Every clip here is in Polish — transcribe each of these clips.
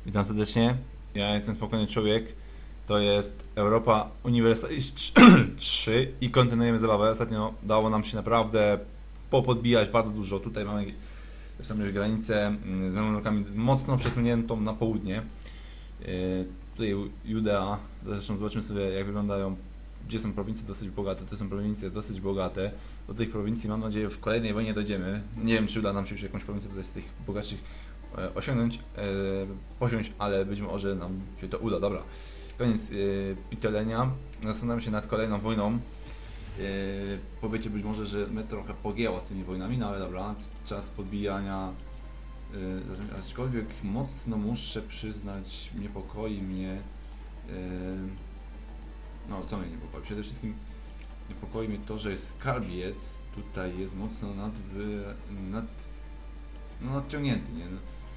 Witam serdecznie. Ja jestem Spokojny Człowiek. To jest Europa Universalis 3 i kontynuujemy zabawę. Ostatnio dało nam się naprawdę popodbijać bardzo dużo. Tutaj mamy zresztą już granicę z Memnukami mocno przesuniętą na południe. Tutaj Judea. Zresztą zobaczymy sobie, jak wyglądają, gdzie są prowincje dosyć bogate. To są prowincje dosyć bogate. Do tych prowincji, mam nadzieję, w kolejnej wojnie dojdziemy. Nie wiem, czy uda nam się już jakąś prowincję tutaj z tych bogatszych posiąść, ale być może nam się to uda. Dobra, koniec pitolenia. Zastanawiam się nad kolejną wojną. Powiecie być może, że mnie trochę pogięło z tymi wojnami, no ale dobra, czas podbijania. Aczkolwiek mocno muszę przyznać, niepokoi mnie. No, co mnie niepokoi? Przede wszystkim niepokoi mnie to, że jest skarbiec. Tutaj jest mocno nadciągnięty, nie?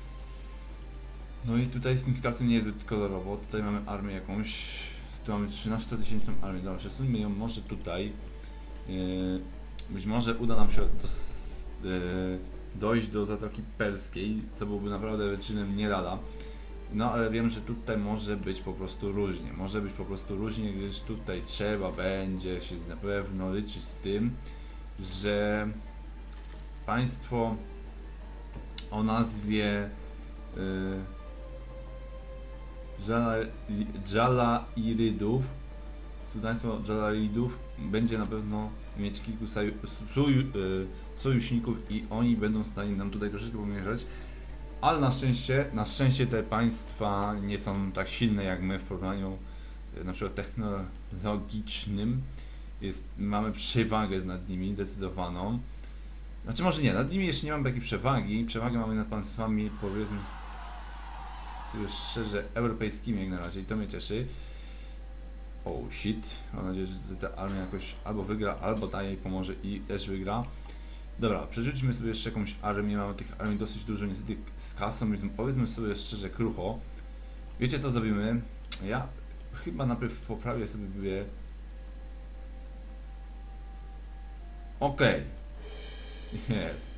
No i tutaj z tym skarbcem nie jest zbyt kolorowo. Tutaj mamy armię jakąś. Tu mamy 13-tysięczną armię. Dobra, przesuńmy ją może tutaj. Być może uda nam się dojść do Zatoki Perskiej, co byłoby naprawdę wyczynem nie lada. No ale wiem, że tutaj może być po prostu różnie. Może być po prostu różnie, gdyż tutaj trzeba będzie się na pewno liczyć z tym, że państwo o nazwie Dżalairydów, sultaństwo Dżalairydów będzie na pewno mieć kilku sojuszników i oni będą w stanie nam tutaj troszeczkę pomierzać, ale na szczęście te państwa nie są tak silne jak my w porównaniu na przykład technologicznym. Mamy przewagę nad nimi zdecydowaną. Znaczy może nie, nad nimi jeszcze nie mamy takiej przewagi. Przewagę mamy nad państwami, powiedzmy sobie szczerze, europejskimi jak na razie i to mnie cieszy. Oh shit, mam nadzieję, że ta armia jakoś albo wygra, albo ta jej pomoże i też wygra. Dobra, przerzućmy sobie jeszcze jakąś armię, mamy tych armii dosyć dużo, niestety z kasą, więc powiedzmy sobie szczerze krucho. Wiecie co zrobimy? Ja chyba najpierw poprawię sobie... Okej. Jest.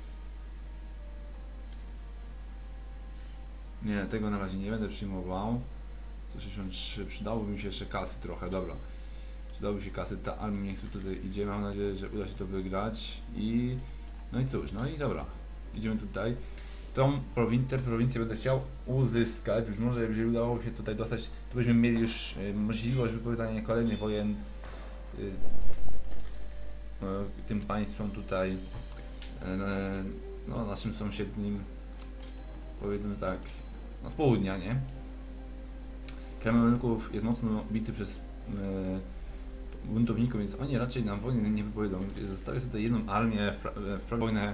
Nie, tego na razie nie będę przyjmował. 163, przydałoby mi się jeszcze kasy trochę, dobra. Przydałoby się kasy, ta armia niech tutaj idzie, mam nadzieję, że uda się to wygrać i... No i cóż, no i dobra. Idziemy tutaj. Tą prowincję będę chciał uzyskać, być może jeżeli udało się tutaj dostać, to byśmy mieli już możliwość wypowiadania kolejnych wojen tym państwom tutaj, no naszym sąsiednim, powiedzmy tak, no z południa, nie? Kraj Memnuków jest mocno bity przez buntowników, więc oni raczej nam wojny nie wypowiedzą. Zostawię sobie tutaj jedną armię w wojnę,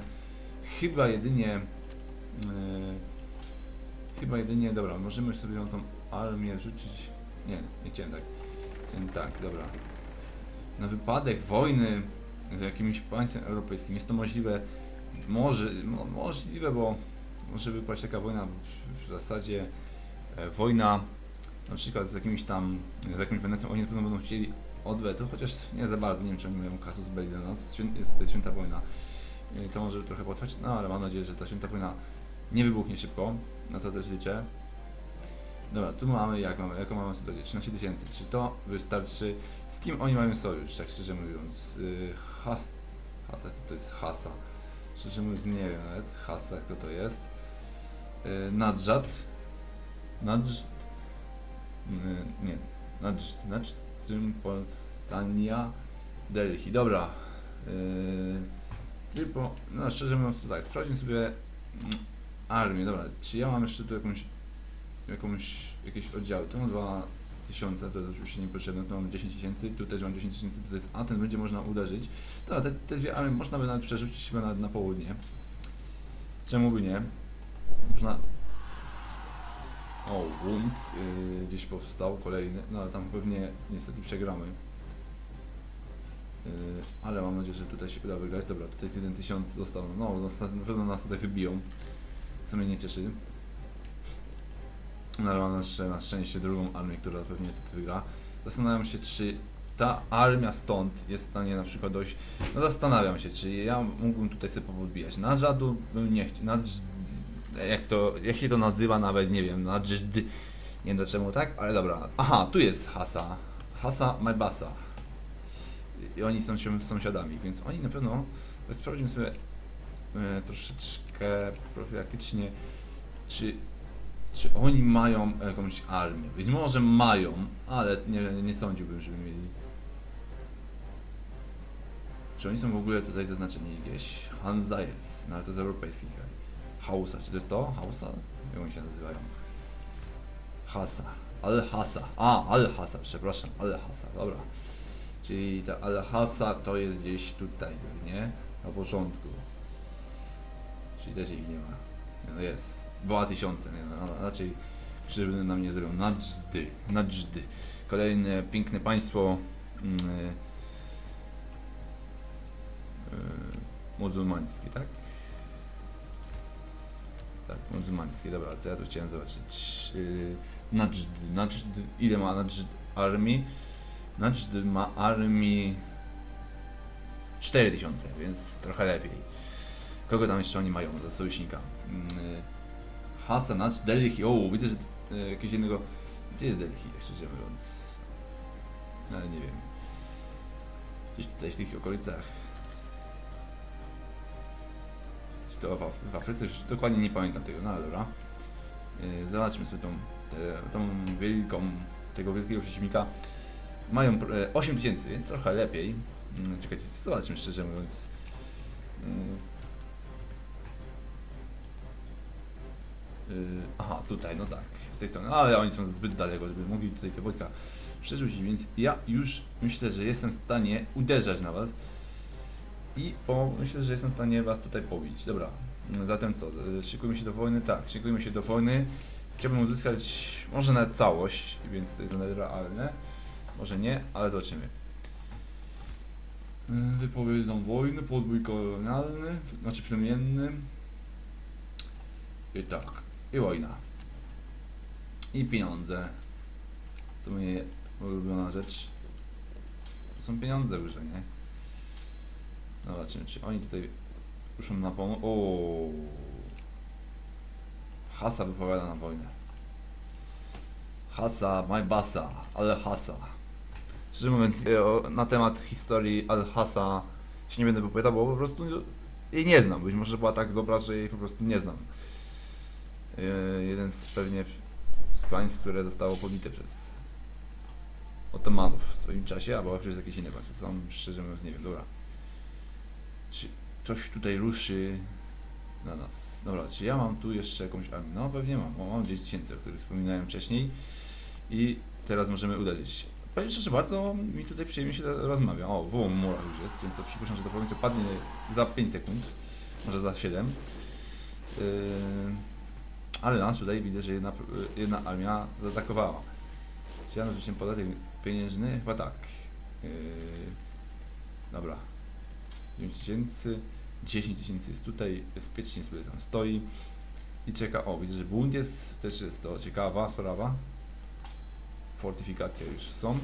chyba jedynie, dobra, możemy sobie ją tą armię rzucić, nie chciałem tak, dobra. Na wypadek wojny z jakimś państwem europejskim jest to możliwe, możliwe, bo może wypaść taka wojna w zasadzie wojna na przykład z jakimś tam, z jakimś Wenecją, oni na pewno będą chcieli odwetu, chociaż nie za bardzo, nie wiem czy oni mają kasus belli dla nas, jest tutaj święta wojna, to może trochę potrwać, no ale mam nadzieję, że ta święta wojna nie wybuchnie szybko, na co też liczę. Dobra, tu mamy, jaką mamy sytuację, 13 tysięcy, czy to wystarczy? Z kim oni mają sojusz, tak szczerze mówiąc? Hasa, to jest Hasa. Szczerze mówiąc nie wiem nawet, Hasa, kto to jest. Nadżad, Poltania, Delhi, dobra. No szczerze mówiąc to tak, sprawdźmy sobie armię, dobra, czy ja mam jeszcze tu jakieś oddziały, tu mam 2000, to jest oczywiście niepotrzebne, tu mam 10 tysięcy, tu też mam 10 tysięcy, to jest ten będzie można uderzyć. Dobra, te dwie armie można by nawet przerzucić chyba na południe. Czemu by nie? Można... O, bunt gdzieś powstał kolejny, no ale tam pewnie niestety przegramy. Ale mam nadzieję, że tutaj się uda wygrać. Dobra, tutaj jest 1000 został, no na pewno nas tutaj wybiją, co mnie nie cieszy. No ale mam na szczęście drugą armię, która pewnie to wygra. Zastanawiam się, czy ta armia stąd jest w stanie na przykład dojść. No zastanawiam się, czy ja mógłbym tutaj sobie powodbijać. Nadżadu bym nie chciał. jak się to nazywa nawet, nie wiem, Najd, nie wiem do czemu tak, ale dobra. Aha, tu jest Hasa Maybasa. I oni są sąsiadami, więc oni na pewno, sprawdzimy sobie troszeczkę profilaktycznie, czy oni mają jakąś armię. Być może mają, ale nie sądziłbym, żeby mieli. Czy oni są w ogóle tutaj zaznaczeni gdzieś? Hansa jest, no ale to jest europejski kraj. Hausa, czy to jest to? Hausa? Jak oni się nazywają? Hasa. Al-Hasa. Al-Hasa, przepraszam. Al-Hasa, dobra. Czyli ta Al-Hasa to jest gdzieś tutaj, nie? Na początku. Czyli też ich nie ma. No jest. 2000, nie? No, raczej żeby nam nie zrobią. Najd. Kolejne piękne państwo muzułmańskie, tak? Tak, muzułmańskie, dobra, co ja tu chciałem zobaczyć. Najd, ile ma Najd armii? Najd ma armii 4000, więc trochę lepiej. Kogo tam jeszcze oni mają za sojusznika? Hasa, Najd, Delhi. O, widzę, że jakiegoś jednego. Gdzie jest Delhi, szczerze mówiąc? Ale nie wiem. Gdzieś tutaj w tych okolicach. Czy to w Afryce? Już dokładnie nie pamiętam tego, no ale dobra. Zobaczmy sobie tego wielkiego przeciwnika. Mają 8000, więc trochę lepiej. Czekajcie, zobaczmy szczerze mówiąc. Aha, tutaj, no tak, z tej strony, ale oni są zbyt daleko, żeby mogli tutaj te wojska przerzucić, więc ja już myślę, że jestem w stanie uderzać na was i myślę, że jestem w stanie was tutaj pobić. Dobra, zatem co, szykujemy się do wojny? Tak, szykujemy się do wojny. Chciałbym uzyskać może nawet całość, więc to jest nawet realne. Może nie, ale zobaczymy. Wypowiedzą wojny, podbój kolonialny, znaczy plemienny. I tak, i wojna. I pieniądze. To moja ulubiona rzecz. To są pieniądze już, nie? No zobaczymy, czy oni tutaj ruszą na pomoc. O, Hasa wypowiada na wojnę. Hasa, Maybasa, Al-Hasa. Szczerze mówiąc, na temat historii Al-Hasa się nie będę wypowiadał, bo po prostu jej nie znam. Być może była tak dobra, że jej po prostu nie znam. Jeden z pewnie z państw, które zostało pobite przez Otomanów w swoim czasie, albo przez jakieś inne państwa. Tam szczerze mówiąc nie wiem, dobra. Czy coś tutaj ruszy na nas? Dobra, czy ja mam tu jeszcze jakąś armię? No pewnie mam, mam 10 000, o których wspominałem wcześniej. I teraz możemy uderzyć. Powiem szczerze, bardzo mi tutaj przyjemnie się rozmawia. O, wołom mura już jest, więc to przypuszczam, że to prowincja padnie za 5 sekund, może za 7. Ale nas tutaj widzę, że jedna armia zaatakowała. Czy ja narzuciłem podatek pieniężny? Chyba tak. Dobra. 9000, 10 000 jest tutaj, bezpiecznie sobie tam stoi i czeka. O, widzę, że bunt jest, też jest to ciekawa sprawa. Fortyfikacje już są.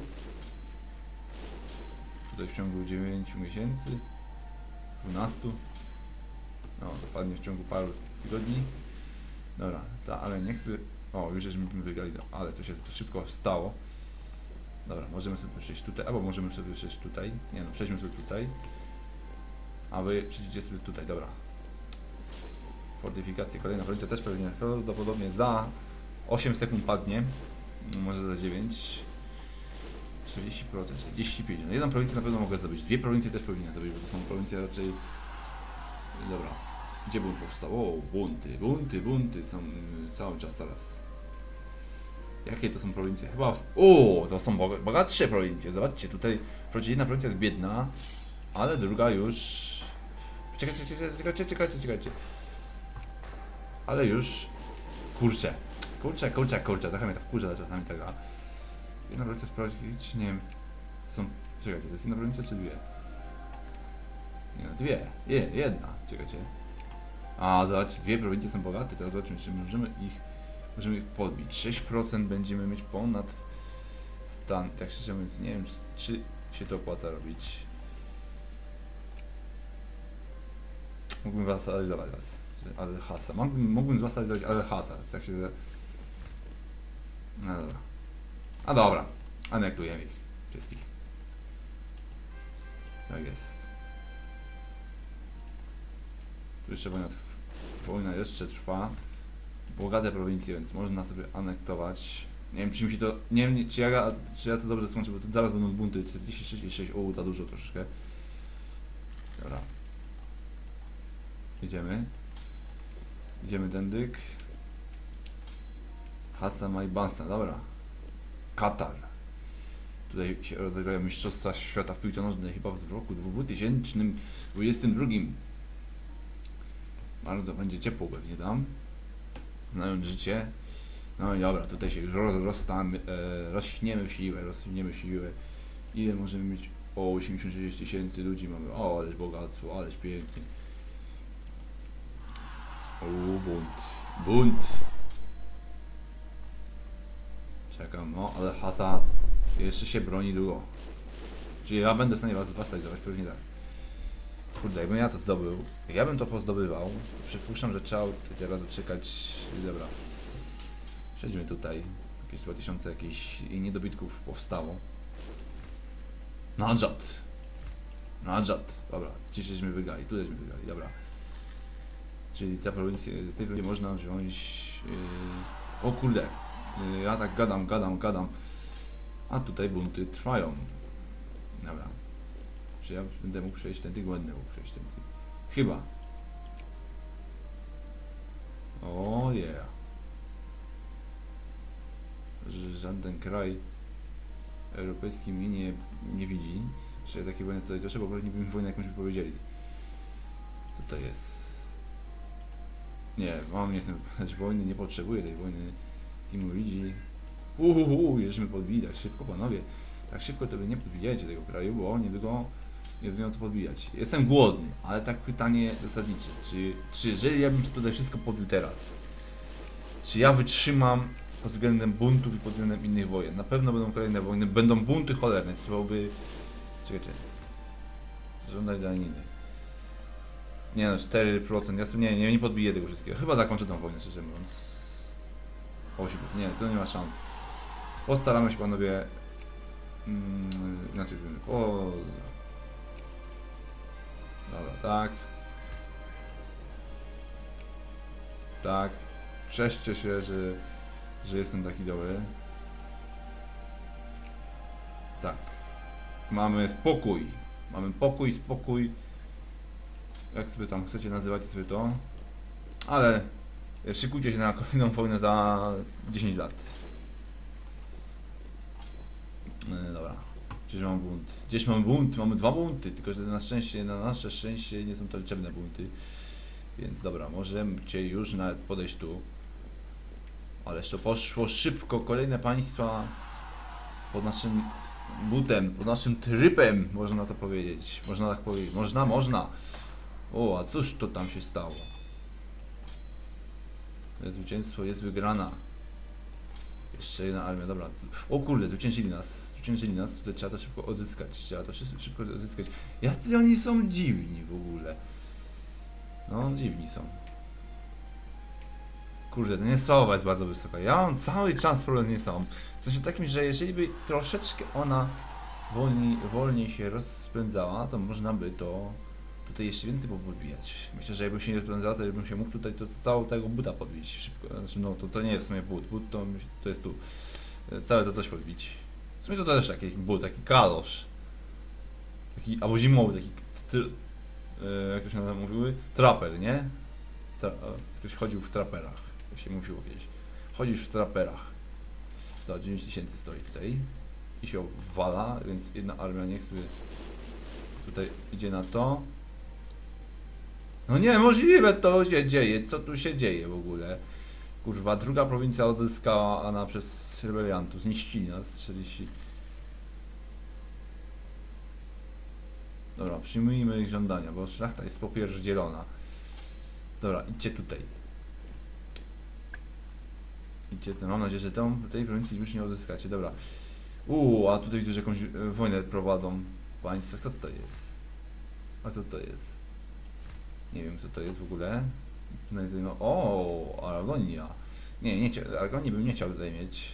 Tutaj w ciągu 9 miesięcy, 12. No, dopadnie w ciągu paru tygodni. Dobra, ale nie chcę. O, już żeśmy wygrali, ale to się szybko stało. Dobra, możemy sobie przejść tutaj, albo możemy sobie przejść tutaj. Nie no, przejdźmy sobie tutaj. A wy przejdziecie sobie tutaj, dobra. Fortyfikacje, kolejna prowincja też pewnie prawdopodobnie za 8 sekund padnie. Może za 9. 40%, 45%. No jedną prowincję na pewno mogę zdobyć. Dwie prowincje też powinien zdobyć, bo to są prowincje raczej. Dobra. Gdzie bunt powstał? O, bunty są cały czas teraz. Jakie to są prowincje? Chyba... O, to są bogatsze prowincje. Zobaczcie, tutaj jedna prowincja jest biedna, ale druga już... Czekajcie. Ale już... Kurczę, trochę mnie to wkurza czasami taka. Jedna prowincja sprawdzić, nie wiem... Czekajcie, to jest jedna prowincja czy dwie? Nie no, dwie. Jedna, czekajcie. A, zobaczcie, dwie prowincje są bogate, teraz zobaczymy, czy możemy ich podbić. 6% będziemy mieć ponad stan. Tak szczerze mówiąc, nie wiem, czy się to opłaca robić. Mógłbym was analizować was. Al-Hasa. Mógłbym zostawić Al-Hasa. Tak się... No dobra. A dobra. Anektujemy ich. Wszystkich. Tak jest. Tu jeszcze wojna jeszcze trwa. Bogate prowincje, więc można sobie anektować. Nie wiem, czy mi się to... Nie wiem, czy ja to dobrze skończę, bo tu zaraz będą bunty 46. O, za dużo troszeczkę. Dobra. Idziemy tędyk. Hassan i Bansa, dobra. Katar. Tutaj się rozegrają Mistrzostwa Świata w piłce nożnej chyba w roku 2022. Bardzo będzie ciepło pewnie tam. Znając życie. No i dobra, tutaj się już rośniemy w siłę. Ile możemy mieć? O, 86 tysięcy ludzi mamy. O, ależ bogactwo, ależ pięknie. O, bunt. Czekam, no, ale Hasa jeszcze się broni długo. Czyli ja będę w stanie was stabilizować, pewnie tak. Kurde, jakbym ja to zdobył, jak ja bym to pozdobywał, to przypuszczam, że trzeba teraz czekać. Dobra. Przejdźmy tutaj. Jakieś 2000 jakichś niedobitków powstało. Nadżad. Dobra, ci żeśmy wygrali, tu żeśmy wygrali, dobra. Czyli ta prowincja, z tej prowincji można wziąć... O kurde, ja tak gadam. A tutaj bunty trwają. Dobra. Czy ja będę mógł przejść tędy? Będę mógł przejść tędy. Chyba. O yeah. Żaden kraj europejski mnie nie widzi, że takie wojny tutaj doszło, bo pewnie by mi wojnę jakąś wypowiedzieli. Co to jest? Nie, nie chcę wojny, nie potrzebuję tej wojny. Teamu widzi. Jeżdżmy podbijać, szybko panowie. Tak szybko to wy nie podbijajcie tego kraju, bo niedługo nie wiem co podbijać. Jestem głodny, ale tak pytanie zasadnicze. Czy jeżeli ja bym tutaj wszystko podbił teraz, czy ja wytrzymam pod względem buntów i pod względem innych wojen? Na pewno będą kolejne wojny, będą bunty cholerne, trzeba by... Czekaj. Żądać daniny. Nie no, 4%, ja sobie nie podbiję tego wszystkiego. Chyba zakończę tą wojnę, szczerze mówiąc. 8%, nie, to nie ma szans. Postaramy się panowie... Inaczej zrobimy. Dobra, tak. Tak. Cieszcie się, że jestem taki dobry. Tak. Mamy spokój. Mamy spokój. Jak sobie tam chcecie nazywać sobie to. Ale szykujcie się na kolejną wojnę za 10 lat. Dobra. Gdzieś mam bunt? Mamy 2 bunty, tylko że na nasze szczęście nie są to liczebne bunty. Więc dobra, możecie już nawet podejść tu. Ależ to poszło szybko, kolejne państwa pod naszym butem, pod naszym trypem, można to powiedzieć. Można tak powiedzieć. Można. O, a cóż to tam się stało? Zwycięstwo jest wygrana. Jeszcze jedna armia, dobra. O kurde, zwyciężyli nas, tutaj trzeba to szybko odzyskać. Jacy oni są dziwni w ogóle. No, dziwni są. Kurde, ta niesława jest bardzo wysoka. Ja mam cały czas problem z niesławą. W sensie takim, że jeżeli by troszeczkę ona wolniej się rozpędzała, to można by to tutaj jeszcze więcej podbijać. Myślę, że jakby się nie rozpędzała, to bym się mógł tutaj całego tego buta podbić szybko. Znaczy, no to nie jest w sumie but to jest tu. Całe to coś podbić. W sumie to też taki but, taki kalosz. Taki, albo zimowy, taki, jak to się mówiły? Traper, nie? Ktoś chodził w traperach, to się mówiło kiedyś. Chodzisz w traperach. To 9000 stoi tutaj i się obwala, więc jedna armia niech sobie tutaj idzie na to. No niemożliwe to się dzieje, co tu się dzieje w ogóle? Kurwa, druga prowincja odzyskana przez rebeliantów, zniszczyli nas 40. Dobra, przyjmijmy ich żądania, bo szlachta jest popierdzielona. Dobra, idźcie tutaj. Mam nadzieję, że tej prowincji już nie odzyskacie. Dobra. A tutaj widzę, że jakąś wojnę prowadzą państwa. Co to jest? A co to jest? Nie wiem, co to jest w ogóle. No, o, Aragonia. Nie, Aragonii bym nie chciał tutaj mieć.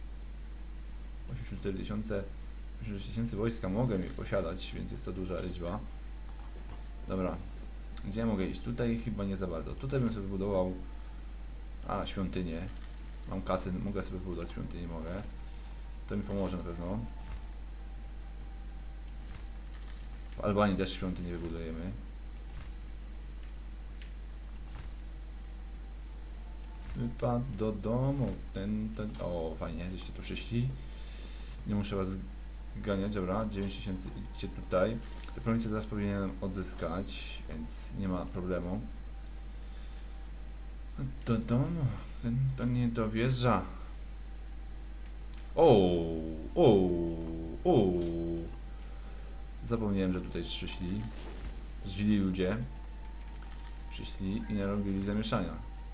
84 tysiące, 86 tysięcy wojska mogę mi posiadać, więc jest to duża liczba. Dobra, gdzie mogę iść? Tutaj chyba nie za bardzo. Tutaj bym sobie wybudował świątynię. Mam kasy, mogę sobie wybudować świątynię, mogę. To mi pomoże na pewno. W Albanii też świątynię wybudujemy. Wypad do domu. O, fajnie, żeście tu przyszli. Nie muszę was ganiać, dobra. 9000 idźcie tutaj. Te prowincje teraz powinienem odzyskać, więc nie ma problemu. Do domu. To nie dowierza. O. Zapomniałem, że tutaj przyszli. Źli ludzie. Przyszli i narobili zamieszania.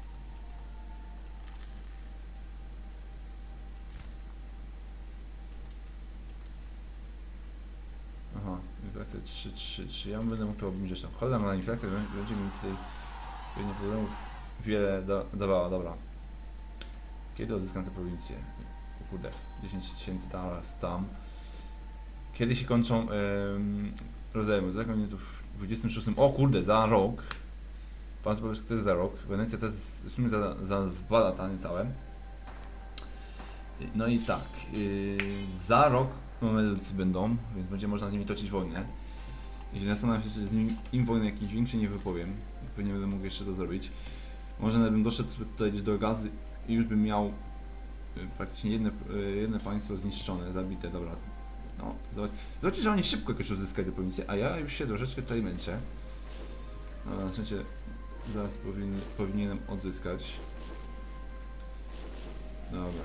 Aha, inflacja 3. Ja będę mógł to obniżyć tam. Cholera na inflację, będzie mi tutaj pewnie problemów wiele dawała, dobra. Kiedy odzyskam te prowincje? O kurde, 10 tysięcy tam. Kiedy się kończą rozejmy? Zakon tu w 26. O kurde, za rok. Pan powie, to jest za rok. Wenecja to jest w sumie za 2 lata niecałe. No i tak, za rok Mamelucy będą, więc będzie można z nimi toczyć wojnę. Jeśli zastanawiam się, czy z nimi im wojny jakieś większe nie wypowiem, pewnie będę mógł jeszcze to zrobić. Może nawet bym doszedł tutaj gdzieś do Gazy i już bym miał praktycznie jedno państwo zniszczone, zabite, dobra. No, zobaczcie, że oni szybko jakoś uzyskali tę prowincję, a ja już się troszeczkę tutaj męczę. No, na szczęście zaraz powinienem odzyskać. Dobra.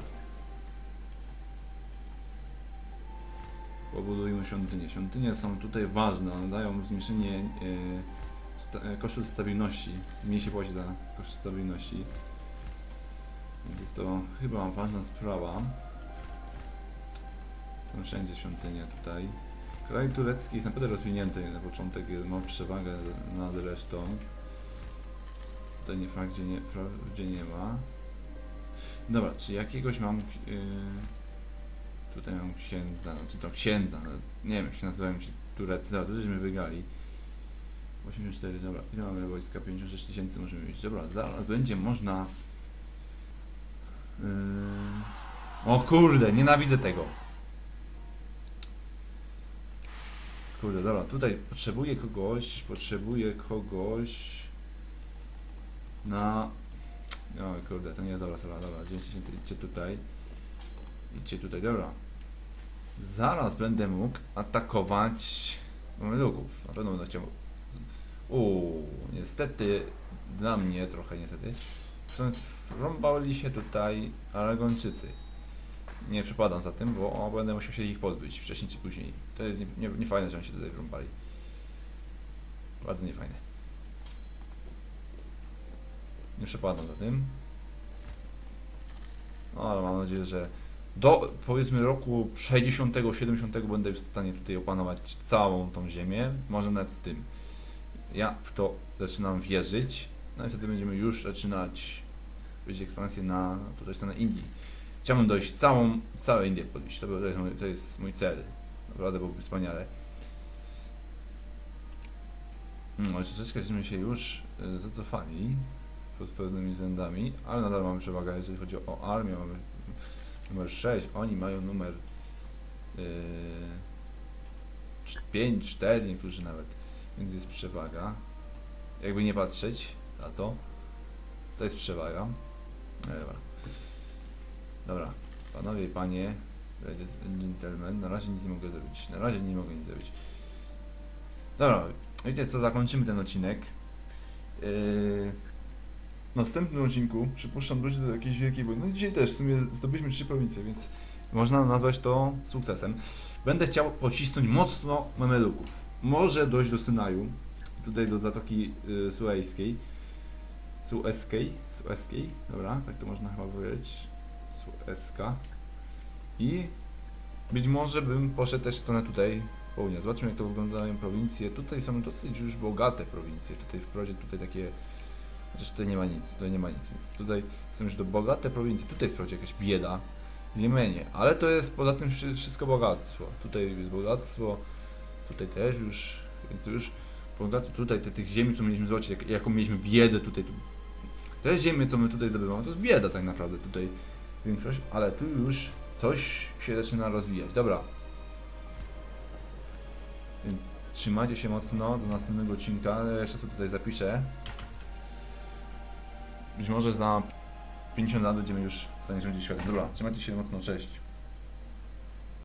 Pobudujmy świątynie. Świątynie są tutaj ważne, one dają zmniejszenie kosztów stabilności. Mniej się płaci za koszt stabilności. Więc jest to chyba ważna sprawa. Są wszędzie świątynie tutaj. Kraj turecki jest naprawdę rozwinięty na początek, ma przewagę nad resztą. Tutaj nie wprawdzie nie ma. Dobra, czy jakiegoś mam... Tutaj mam księdza, znaczy to księdza, no, nie wiem jak się nazywają ci Turecy, dobra, to żeśmy wygrali. 84, dobra, ile mamy wojska? 56 tysięcy możemy mieć, dobra, zaraz będzie można... O kurde, nienawidzę tego. Kurde, dobra, tutaj potrzebuję kogoś na... No kurde, to nie jest dobra, 9 tysięcy, idźcie tutaj, dobra. Zaraz będę mógł atakować Mameluków. Na pewno będę chciał... niestety, dla mnie trochę niestety. Rąbali się tutaj Aragończycy. Nie przepadam za tym, bo będę musiał się ich pozbyć wcześniej czy później. To jest niefajne, że oni się tutaj wrąbali. Bardzo niefajne. Nie przepadam za tym. No ale mam nadzieję, że do powiedzmy roku 60-70 będę już w stanie tutaj opanować całą tą ziemię, może nawet z tym. Ja w to zaczynam wierzyć, no i wtedy będziemy już zaczynać robić ekspansję na tutaj stronę Indii. Chciałbym dojść całą Indię podbić, to jest mój cel. Naprawdę byłoby wspaniale. No, troszeczkę żeśmy się już zacofali pod pewnymi względami, ale nadal mamy przewagę, jeżeli chodzi o armię. Mamy numer 6, oni mają numer 5, 4, niektórzy nawet, więc jest przewaga. Jakby nie patrzeć na to, to jest przewaga. Dobra, panowie i panie, gentlemen, na razie nic nie mogę zrobić. Dobra, wiecie co, zakończymy ten odcinek. W następnym odcinku, przypuszczam, dojdzie do jakiejś wielkiej wojny. No dzisiaj też w sumie zdobyliśmy 3 prowincje, więc można nazwać to sukcesem. Będę chciał pocisnąć mocno Mameluków. Może dojść do Synaju, tutaj do Zatoki Suezkiej, dobra, tak to można chyba powiedzieć, Suezka. I być może bym poszedł też w stronę tutaj południa. Zobaczmy jak to wyglądają prowincje. Tutaj są dosyć już bogate prowincje, tutaj wprowadzić tutaj takie Chociaż tutaj nie ma nic, Więc tutaj są już do bogate prowincje. Tutaj jest wprawdzie jakaś bieda w Jemenie, ale to jest poza tym wszystko bogactwo. Tutaj jest bogactwo, tutaj też już, więc już bogactwo tutaj, tych ziemi, co mieliśmy zobaczyć, jaką mieliśmy biedę tutaj. Te ziemie, co my tutaj zdobywamy, to jest bieda tak naprawdę tutaj większość, ale tu już coś się zaczyna rozwijać. Dobra. Więc trzymajcie się mocno do następnego odcinka. Jeszcze sobie tutaj zapiszę. Być może za 50 lat będziemy już w stanie rządzić światem. Dobra, trzymajcie się mocno, cześć.